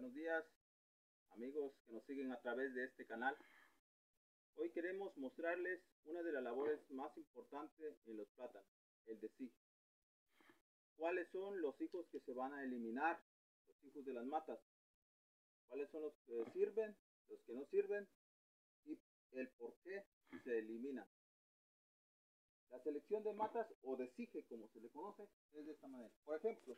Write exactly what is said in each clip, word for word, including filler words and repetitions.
Buenos días, amigos que nos siguen a través de este canal. Hoy queremos mostrarles una de las labores más importantes en los plátanos, el desige. ¿Cuáles son los hijos que se van a eliminar? Los hijos de las matas. ¿Cuáles son los que sirven, los que no sirven? Y el por qué se eliminan. La selección de matas o desige, como se le conoce, es de esta manera. Por ejemplo,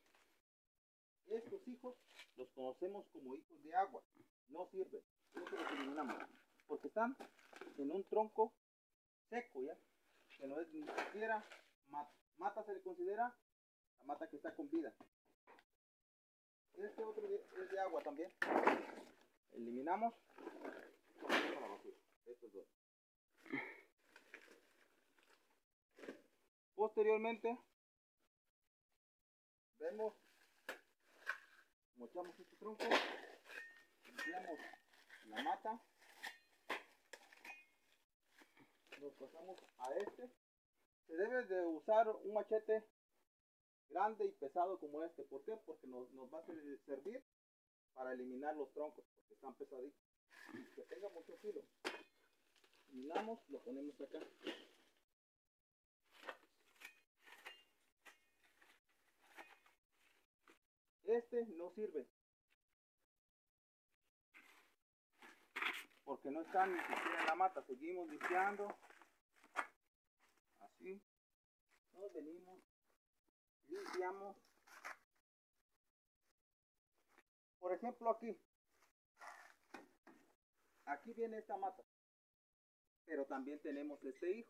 estos hijos los conocemos como hijos de agua. No sirven. No se los eliminamos. Porque están en un tronco seco, ¿ya? Que no es ni siquiera mata. Mata se le considera la mata que está con vida. Este otro es de agua también. Eliminamos. Ponemos a la basura. Estos dos. Posteriormente, vemos, mochamos este tronco, limpiamos la mata, nos pasamos a este. Se debe de usar un machete grande y pesado como este. ¿Por qué? Porque nos, nos va a servir para eliminar los troncos, porque están pesaditos. Que tenga mucho filo. Eliminamos, lo ponemos acá. Este no sirve, porque no está ni siquiera en la mata. Seguimos limpiando, así, nos venimos, limpiamos. Por ejemplo, aquí, aquí viene esta mata, pero también tenemos este hijo.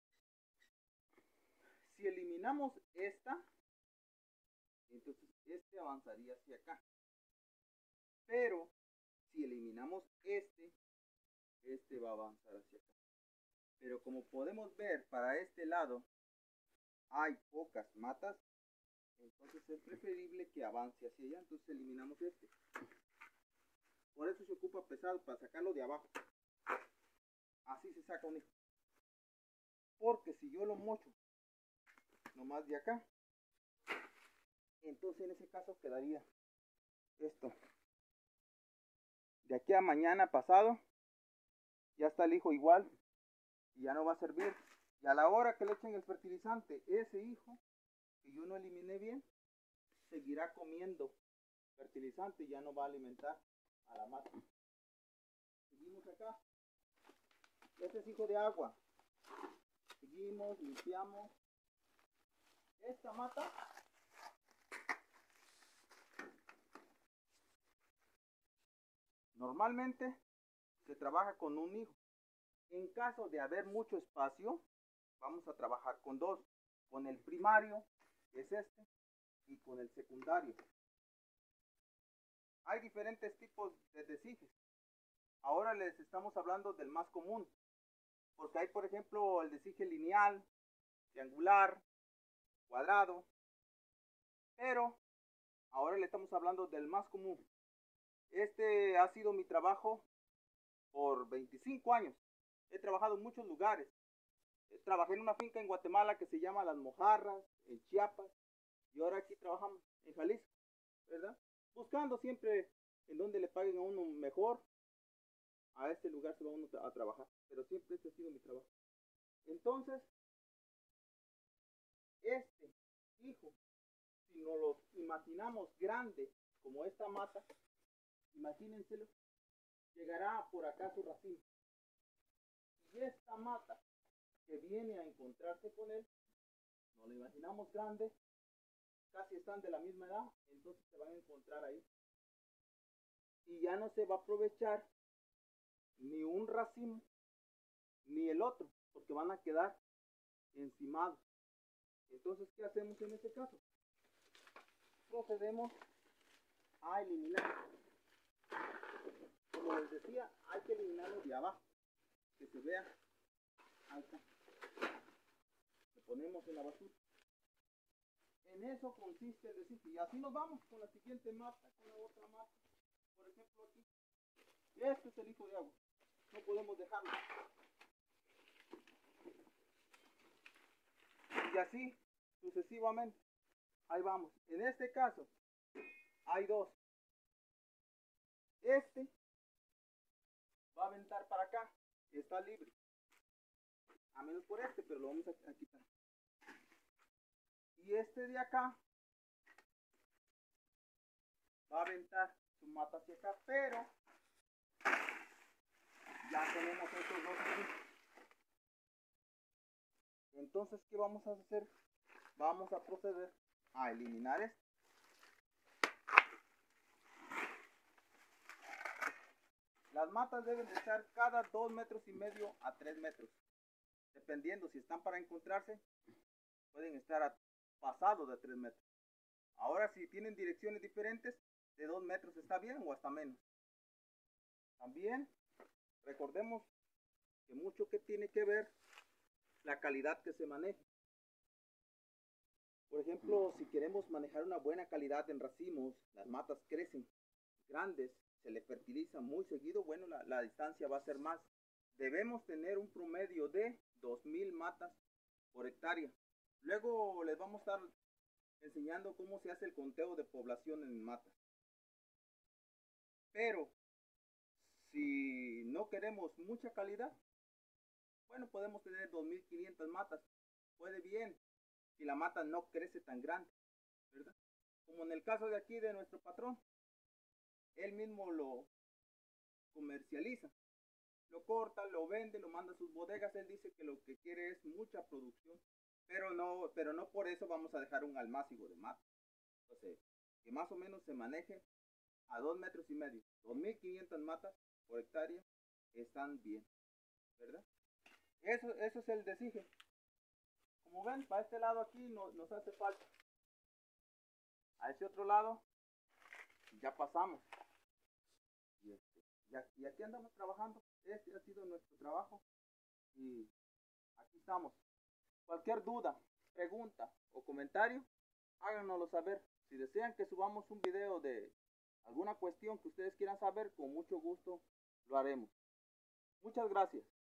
Si eliminamos esta, entonces este avanzaría hacia acá. Pero si eliminamos este, este va a avanzar hacia acá. Pero como podemos ver, para este lado hay pocas matas, entonces es preferible que avance hacia allá. Entonces eliminamos este. Por eso se ocupa pesado, para sacarlo de abajo. Así se saca un hijo. Porque si yo lo mocho nomás de acá, entonces en ese caso quedaría esto. De aquí a mañana pasado ya está el hijo igual y ya no va a servir. Y a la hora que le echen el fertilizante, ese hijo que yo no eliminé bien seguirá comiendo fertilizante y ya no va a alimentar a la mata. Seguimos acá. Este es hijo de agua. Seguimos, limpiamos. Esta mata normalmente se trabaja con un hijo. En caso de haber mucho espacio, vamos a trabajar con dos. Con el primario, que es este, y con el secundario. Hay diferentes tipos de desiges. Ahora les estamos hablando del más común. Porque hay, por ejemplo, el desige lineal, triangular, cuadrado. Pero ahora le estamos hablando del más común. Este ha sido mi trabajo por veinticinco años. He trabajado en muchos lugares. Trabajé en una finca en Guatemala que se llama Las Mojarras, en Chiapas. Y ahora aquí trabajamos en Jalisco, ¿verdad? Buscando siempre en donde le paguen a uno mejor. A este lugar se va uno a trabajar. Pero siempre este ha sido mi trabajo. Entonces, este hijo, si nos lo imaginamos grande como esta mata, imagínenselo, llegará por acá su racimo. Y esta mata que viene a encontrarse con él, nos lo imaginamos grande, casi están de la misma edad, entonces se van a encontrar ahí. Y ya no se va a aprovechar ni un racimo ni el otro, porque van a quedar encimados. Entonces, ¿qué hacemos en este caso? Procedemos a eliminar. Como les decía, hay que eliminarlo de abajo, que se vea. Ahí está. Lo ponemos en la basura. En eso consiste el desige. Y así nos vamos con la siguiente mata, con la otra mata. Por ejemplo, aquí. Este es el hijo de agua. No podemos dejarlo. Y así sucesivamente. Ahí vamos. En este caso, hay dos. este va a aventar para acá, está libre, a menos por este, pero lo vamos a, a quitar. Y este de acá va a aventar su mata hacia acá, pero ya tenemos estos dos aquí. Entonces, ¿qué vamos a hacer? Vamos a proceder a eliminar esto. Las matas deben de estar cada dos metros y medio a tres metros. Dependiendo si están para encontrarse, pueden estar a, pasados de tres metros. Ahora, si tienen direcciones diferentes, de dos metros está bien o hasta menos. También recordemos que mucho que tiene que ver la calidad que se maneje. Por ejemplo, si queremos manejar una buena calidad en racimos, las matas crecen grandes, se le fertiliza muy seguido, bueno, la, la distancia va a ser más. Debemos tener un promedio de dos mil matas por hectárea. Luego les vamos a estar enseñando cómo se hace el conteo de población en matas. Pero si no queremos mucha calidad, bueno, podemos tener dos mil quinientas matas. Puede bien, si la mata no crece tan grande, ¿verdad? Como en el caso de aquí de nuestro patrón. Él mismo lo comercializa. Lo corta, lo vende, lo manda a sus bodegas. Él dice que lo que quiere es mucha producción. Pero no, pero no por eso vamos a dejar un almácigo de mata. Entonces, que más o menos se maneje a dos metros y medio. dos mil quinientas matas por hectárea están bien, ¿verdad? Eso, eso es el desige. Como ven, para este lado aquí no, nos hace falta. A ese otro lado ya pasamos. Y, este, y aquí andamos trabajando. Este ha sido nuestro trabajo. Y aquí estamos. Cualquier duda, pregunta o comentario, háganoslo saber. Si desean que subamos un video de alguna cuestión que ustedes quieran saber, con mucho gusto lo haremos. Muchas gracias.